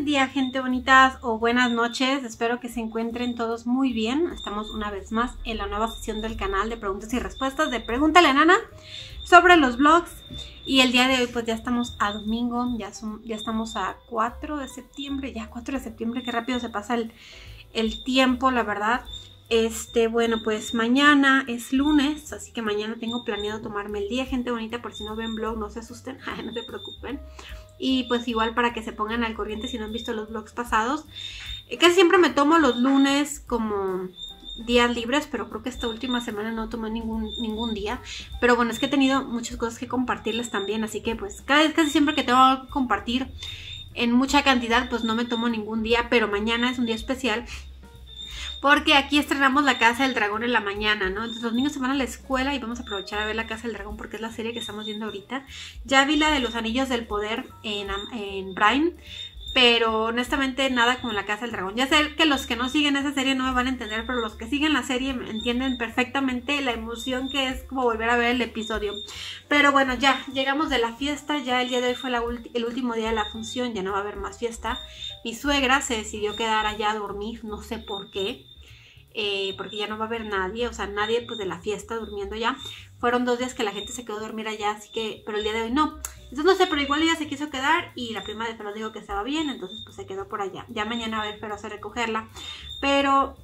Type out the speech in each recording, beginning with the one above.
Buen día, gente bonitas, o buenas noches. Espero que se encuentren todos muy bien. Estamos una vez más en la nueva sesión del canal de preguntas y respuestas de Pregúntale a Nana sobre los vlogs. Y el día de hoy pues ya estamos a domingo, ya estamos a 4 de septiembre, ya 4 de septiembre, qué rápido se pasa el tiempo, la verdad. Bueno, pues mañana es lunes, así que mañana tengo planeado tomarme el día, gente bonita. Por si no ven vlog, no se asusten, no se preocupen. Y pues igual para que se pongan al corriente si no han visto los vlogs pasados. Casi siempre me tomo los lunes como días libres, pero creo que esta última semana no tomé ningún día. Pero bueno, es que he tenido muchas cosas que compartirles también, así que pues casi siempre que tengo que compartir en mucha cantidad, pues no me tomo ningún día. Pero mañana es un día especial porque aquí estrenamos La Casa del Dragón en la mañana, ¿no? Entonces los niños se van a la escuela y vamos a aprovechar a ver La Casa del Dragón porque es la serie que estamos viendo ahorita. Ya vi la de los Anillos del Poder en Prime, pero honestamente nada como La Casa del Dragón. Ya sé que los que no siguen esa serie no me van a entender, pero los que siguen la serie entienden perfectamente la emoción que es como volver a ver el episodio. Pero bueno, ya llegamos de la fiesta, ya el día de hoy fue el último día de la función, ya no va a haber más fiesta. Mi suegra se decidió quedar allá a dormir, no sé por qué. Porque ya no va a haber nadie, o sea, nadie pues de la fiesta durmiendo ya. Fueron 2 días que la gente se quedó a dormir allá, así que, pero el día de hoy no. Entonces no sé, pero igual ella se quiso quedar y la prima de Feroz dijo que estaba bien, entonces pues se quedó por allá. Ya mañana va a ver Feroz a recogerla, pero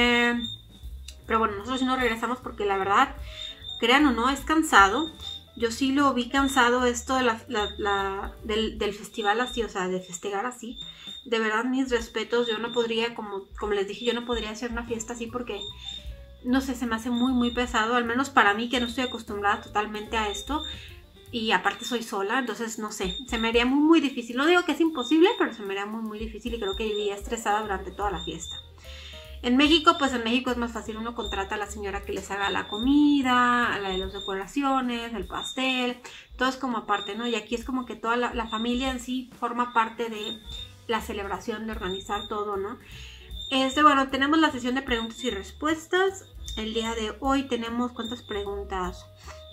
bueno, nosotros sí nos regresamos porque la verdad, crean o no, es cansado. Yo sí lo vi cansado esto de del festival así, o sea, de festejar así. De verdad, mis respetos, yo no podría, como les dije, yo no podría hacer una fiesta así porque, no sé, se me hace muy pesado, al menos para mí que no estoy acostumbrada totalmente a esto. Y aparte soy sola, entonces no sé, se me haría muy difícil. No digo que es imposible, pero se me haría muy difícil y creo que viviría estresada durante toda la fiesta. En México, pues en México es más fácil, uno contrata a la señora que les haga la comida, a la de las decoraciones, el pastel, todo es como aparte, ¿no? Y aquí es como que toda la familia en sí forma parte de la celebración, de organizar todo, ¿no? Bueno, tenemos la sesión de preguntas y respuestas. El día de hoy tenemos, ¿cuántas preguntas?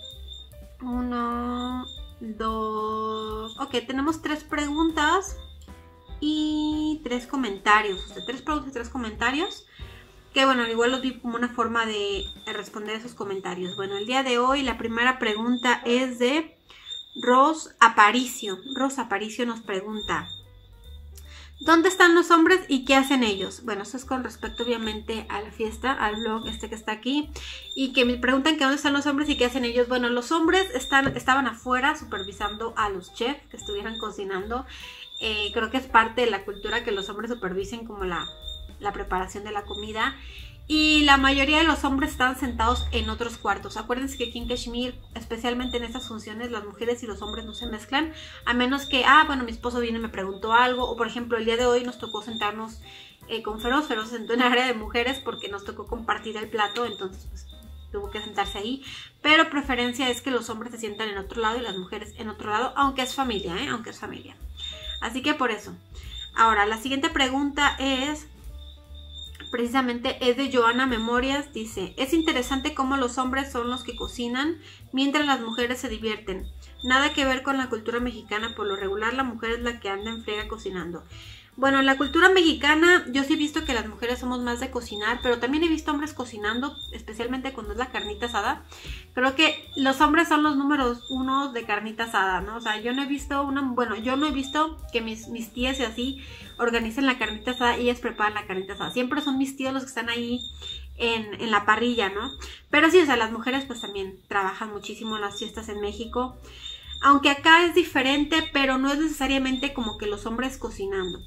1, 2... Ok, tenemos 3 preguntas y 3 comentarios. O sea, 3 preguntas y 3 comentarios. Que bueno, igual los vi como una forma de responder esos comentarios. Bueno, el día de hoy la primera pregunta es de Ros Aparicio. Ros Aparicio nos pregunta: ¿dónde están los hombres y qué hacen ellos? Bueno, eso es con respecto obviamente a la fiesta, al vlog que está aquí. Y que me preguntan que dónde están los hombres y qué hacen ellos. Bueno, los hombres estaban afuera supervisando a los chefs que estuvieran cocinando. Creo que es parte de la cultura que los hombres supervisen como la preparación de la comida. Y la mayoría de los hombres estaban sentados en otros cuartos. Acuérdense que aquí en Kashmir, especialmente en estas funciones, las mujeres y los hombres no se mezclan. A menos que, bueno, mi esposo viene y me preguntó algo. O por ejemplo, el día de hoy nos tocó sentarnos con Feroz. Feroz se sentó en el área de mujeres porque nos tocó compartir el plato. Entonces, pues, tuvo que sentarse ahí. Pero preferencia es que los hombres se sientan en otro lado y las mujeres en otro lado. Aunque es familia, aunque es familia. Así que por eso. Ahora, la siguiente pregunta es... precisamente es de Joana Memorias. Dice: es interesante cómo los hombres son los que cocinan mientras las mujeres se divierten. Nada que ver con la cultura mexicana. Por lo regular la mujer es la que anda en friega cocinando. Bueno, en la cultura mexicana yo sí he visto que las mujeres somos más de cocinar, pero también he visto hombres cocinando, especialmente cuando es la carnita asada. Creo que los hombres son los números 1 de carnita asada, ¿no? O sea, yo no he visto yo no he visto que mis tías y así organicen la carnita asada y ellas preparan la carnita asada. Siempre son mis tíos los que están ahí en la parrilla, ¿no? Pero sí, o sea, las mujeres pues también trabajan muchísimo en las fiestas en México. Aunque acá es diferente, pero no es necesariamente como que los hombres cocinando.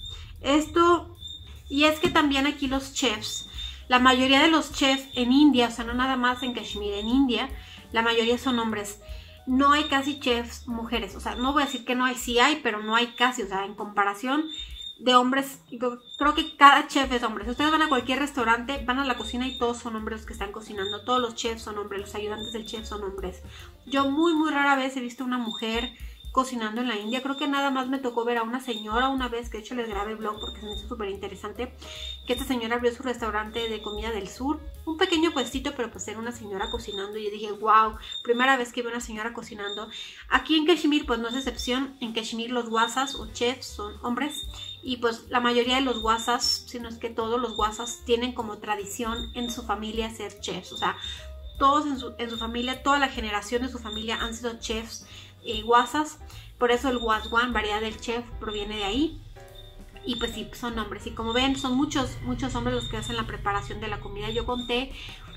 Y es que también aquí los chefs, la mayoría de los chefs en India, o sea, no nada más en Kashmir, en India, la mayoría son hombres. No hay casi chefs mujeres, o sea, no voy a decir que no hay, sí hay, pero no hay casi, o sea, en comparación de hombres, creo que cada chef es hombre. Si ustedes van a cualquier restaurante, van a la cocina y todos son hombres los que están cocinando. Todos los chefs son hombres, los ayudantes del chef son hombres. Yo muy rara vez he visto una mujer cocinando en la India. Creo que nada más me tocó ver a una señora una vez, que de hecho les grabé el vlog porque se me hizo súper interesante, que esta señora abrió su restaurante de comida del sur, un pequeño puestito, pero pues era una señora cocinando y yo dije, wow, primera vez que veo una señora cocinando. Aquí en Kashmir pues no es excepción. En Kashmir los wasas o chefs son hombres y pues la mayoría de los wasas, si no es que todos los wasas, tienen como tradición en su familia ser chefs. O sea, todos en su familia, toda la generación de su familia han sido chefs wasas. Por eso el waswan, variedad del chef, proviene de ahí. Y pues sí, son hombres. Y como ven, son muchos hombres los que hacen la preparación de la comida. Yo conté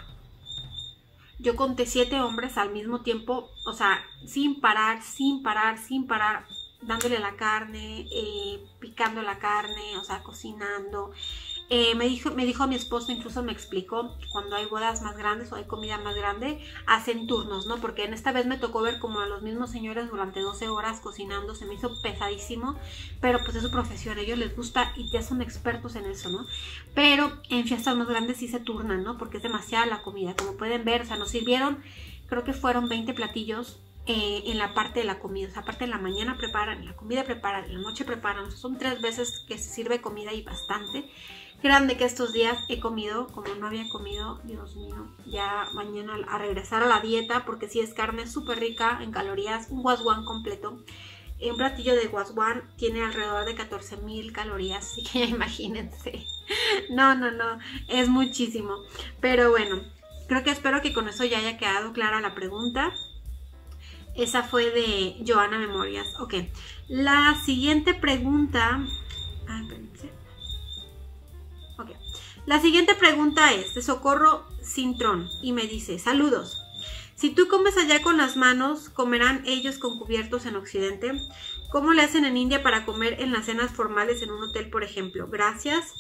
7 hombres al mismo tiempo, o sea, sin parar, dándole la carne, picando la carne, o sea, cocinando. Me dijo mi esposo, incluso me explicó que cuando hay bodas más grandes o hay comida más grande, hacen turnos, ¿no? Porque en esta vez me tocó ver como a los mismos señores durante 12 horas cocinando, se me hizo pesadísimo, pero pues es su profesión, a ellos les gusta y ya son expertos en eso, ¿no? Pero en fiestas más grandes sí se turnan, ¿no? Porque es demasiada la comida, como pueden ver, o sea, nos sirvieron, creo que fueron 20 platillos en la parte de la comida. O sea, aparte de la mañana preparan, en la comida preparan, en la noche preparan. O sea, son 3 veces que se sirve comida y bastante. Grande que estos días he comido como no había comido, Dios mío, ya mañana a regresar a la dieta, porque sí es carne súper rica en calorías, un waswan completo. Un platillo de waswan tiene alrededor de 14,000 calorías, así que imagínense. No, es muchísimo. Pero bueno, espero que con eso ya haya quedado clara la pregunta. Esa fue de Joana Memorias. Ok, la siguiente pregunta... espérense. Ok, la siguiente pregunta es de Socorro Cintrón y me dice, saludos. Si tú comes allá con las manos, ¿comerán ellos con cubiertos en Occidente? ¿Cómo le hacen en India para comer en las cenas formales en un hotel, por ejemplo? Gracias.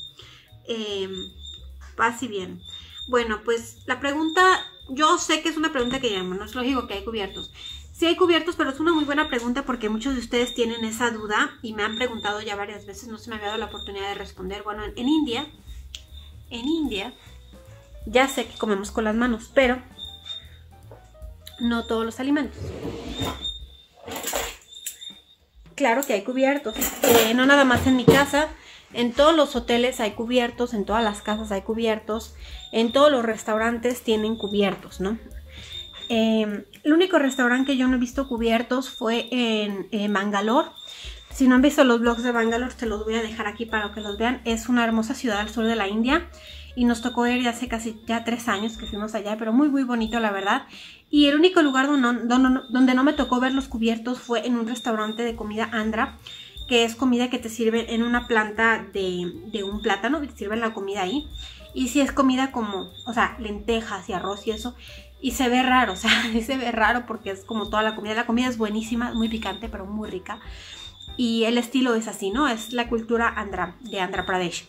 Paz y bien. Bueno, pues la pregunta, yo sé que es una pregunta que llamo, no es lógico que hay cubiertos. Sí hay cubiertos, pero es una muy buena pregunta porque muchos de ustedes tienen esa duda y me han preguntado ya varias veces, no se me había dado la oportunidad de responder. Bueno, en India, ya sé que comemos con las manos, pero no todos los alimentos. Claro que hay cubiertos, no nada más en mi casa, en todos los hoteles hay cubiertos, en todas las casas hay cubiertos, en todos los restaurantes tienen cubiertos, ¿no? El único restaurante que yo no he visto cubiertos fue en Bangalore. Si no han visto los vlogs de Bangalore, te los voy a dejar aquí para que los vean. Es una hermosa ciudad al sur de la India y nos tocó ir hace casi ya 3 años que fuimos allá, pero muy bonito la verdad. Y el único lugar donde no me tocó ver los cubiertos fue en un restaurante de comida andhra, que es comida que te sirven en una planta de un plátano y te sirven la comida ahí. Y si es comida como, o sea, lentejas y arroz y eso. Y se ve raro, o sea, se ve raro porque es como toda la comida. La comida es buenísima, muy picante, pero muy rica. Y el estilo es así, ¿no? Es la cultura andhra, de Andhra Pradesh.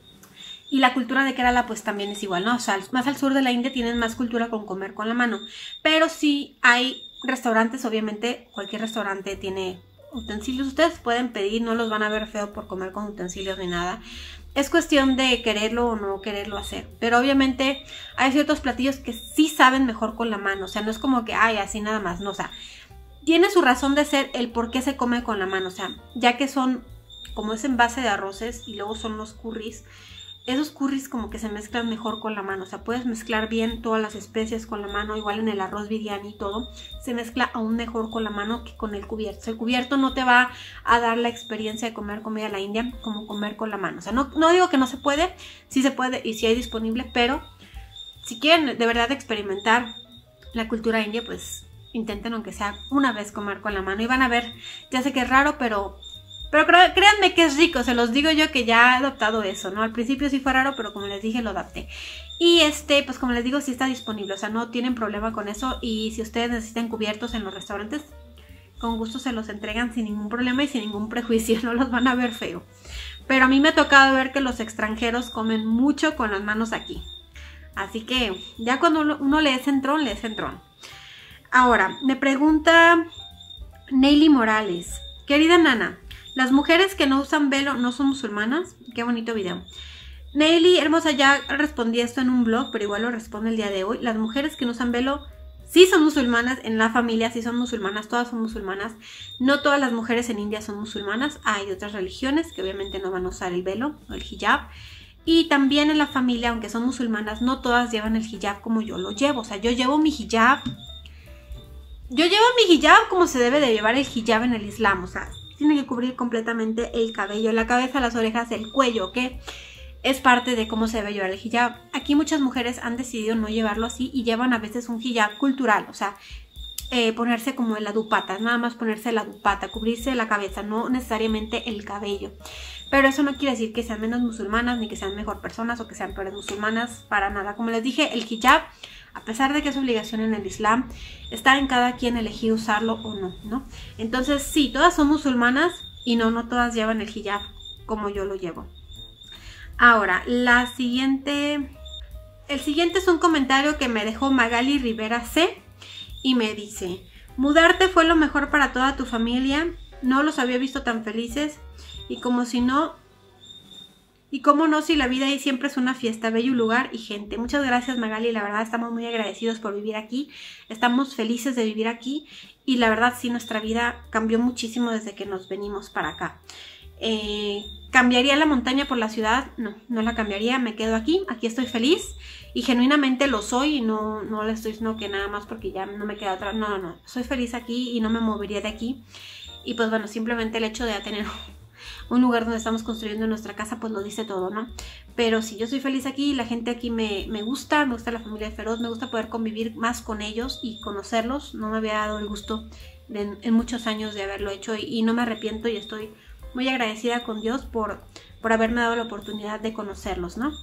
Y la cultura de Kerala pues también es igual, ¿no? O sea, más al sur de la India tienen más cultura con comer con la mano. Pero sí hay restaurantes, obviamente, cualquier restaurante tiene utensilios. Ustedes pueden pedir, no los van a ver feo por comer con utensilios ni nada. Es cuestión de quererlo o no quererlo hacer. Pero obviamente hay ciertos platillos que sí saben mejor con la mano. O sea, no es como que, ay, así nada más. No, o sea, tiene su razón de ser el por qué se come con la mano. O sea, ya que son, como es en base de arroces y luego son los curries. Esos curries como que se mezclan mejor con la mano. O sea, puedes mezclar bien todas las especias con la mano. Igual en el arroz biryani y todo. Se mezcla aún mejor con la mano que con el cubierto. O sea, el cubierto no te va a dar la experiencia de comer comida a la India como comer con la mano. O sea, no digo que no se puede. Sí se puede y sí hay disponible. Pero si quieren de verdad experimentar la cultura india, pues intenten aunque sea una vez comer con la mano. Y van a ver, ya sé que es raro, pero créanme que es rico, se los digo yo que ya he adoptado eso, ¿no? Al principio sí fue raro, pero como les dije, lo adapté. Y pues como les digo, sí está disponible, o sea, no tienen problema con eso. Y si ustedes necesitan cubiertos en los restaurantes, con gusto se los entregan sin ningún problema y sin ningún prejuicio, no los van a ver feo. Pero a mí me ha tocado ver que los extranjeros comen mucho con las manos aquí. Así que ya cuando uno le es entrón, le es entrón. Ahora, me pregunta Neily Morales, querida Nana, ¿las mujeres que no usan velo no son musulmanas? Qué bonito video. Neily, hermosa, ya respondí esto en un blog, pero igual lo respondo el día de hoy. Las mujeres que no usan velo sí son musulmanas, en la familia sí son musulmanas, todas son musulmanas. No todas las mujeres en India son musulmanas, hay otras religiones que obviamente no van a usar el velo o el hijab. Y también en la familia, aunque son musulmanas, no todas llevan el hijab como yo lo llevo. O sea, yo llevo mi hijab como se debe de llevar el hijab en el Islam. O sea, tiene que cubrir completamente el cabello, la cabeza, las orejas, el cuello, que es parte de cómo se debe llevar el hijab. Aquí muchas mujeres han decidido no llevarlo así y llevan a veces un hijab cultural. O sea, ponerse como la dupata, nada más ponerse la dupata, cubrirse la cabeza, no necesariamente el cabello. Pero eso no quiere decir que sean menos musulmanas, ni que sean mejor personas o que sean peores musulmanas, para nada. Como les dije, el hijab, a pesar de que es obligación en el Islam, está en cada quien elegir usarlo o no, ¿no? Entonces sí, todas son musulmanas y no todas llevan el hijab como yo lo llevo. Ahora, el siguiente es un comentario que me dejó Magali Rivera C. Y me dice: mudarte fue lo mejor para toda tu familia, no los había visto tan felices y cómo no, si la vida ahí siempre es una fiesta, bello lugar y gente. Muchas gracias, Magali, la verdad estamos muy agradecidos por vivir aquí, estamos felices de vivir aquí y la verdad sí, nuestra vida cambió muchísimo desde que nos venimos para acá. ¿Cambiaría la montaña por la ciudad? No la cambiaría, me quedo aquí estoy feliz y genuinamente lo soy y no le estoy diciendo que nada más porque ya no me queda otra, no, soy feliz aquí y no me movería de aquí. Y pues bueno, simplemente el hecho de tener un lugar donde estamos construyendo nuestra casa pues lo dice todo, ¿no? Pero sí, yo soy feliz aquí, la gente aquí me gusta la familia de Feroz, me gusta poder convivir más con ellos y conocerlos, no me había dado el gusto en muchos años de haberlo hecho y no me arrepiento y estoy muy agradecida con Dios por haberme dado la oportunidad de conocerlos, ¿no?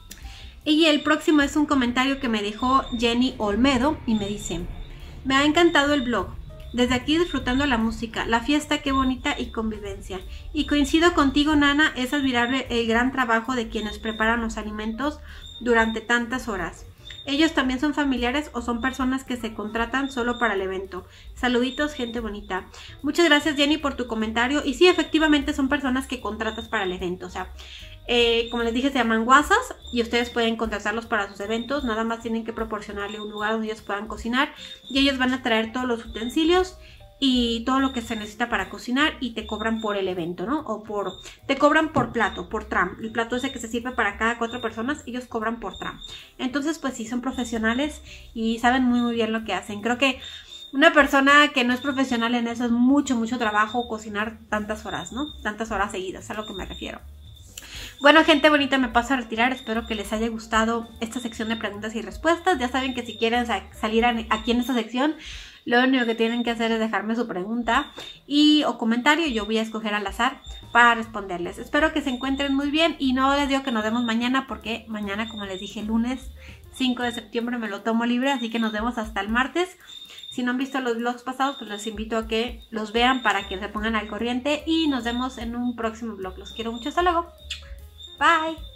Y el próximo es un comentario que me dejó Jenny Olmedo y me dice: me ha encantado el blog, desde aquí disfrutando la música, la fiesta, qué bonita y convivencia. Y coincido contigo, Nana, es admirable el gran trabajo de quienes preparan los alimentos durante tantas horas. ¿Ellos también son familiares o son personas que se contratan solo para el evento? Saluditos, gente bonita. Muchas gracias, Jenny, por tu comentario. Y sí, efectivamente son personas que contratas para el evento. O sea, como les dije, se llaman guasas y ustedes pueden contratarlos para sus eventos. Nada más tienen que proporcionarle un lugar donde ellos puedan cocinar y ellos van a traer todos los utensilios y todo lo que se necesita para cocinar y te cobran por el evento, ¿no? Te cobran por plato, por tram. El plato ese que se sirve para cada 4 personas, ellos cobran por tram. Entonces, pues sí, son profesionales y saben muy bien lo que hacen. Creo que una persona que no es profesional en eso es mucho trabajo cocinar tantas horas, ¿no? Tantas horas seguidas, a lo que me refiero. Bueno, gente bonita, me paso a retirar. Espero que les haya gustado esta sección de preguntas y respuestas. Ya saben que si quieren salir aquí en esta sección, lo único que tienen que hacer es dejarme su pregunta o comentario. Yo voy a escoger al azar para responderles. Espero que se encuentren muy bien y no les digo que nos vemos mañana porque mañana, como les dije, lunes 5 de septiembre me lo tomo libre, así que nos vemos hasta el martes. Si no han visto los vlogs pasados, pues les invito a que los vean para que se pongan al corriente y nos vemos en un próximo vlog. Los quiero mucho, hasta luego. Bye.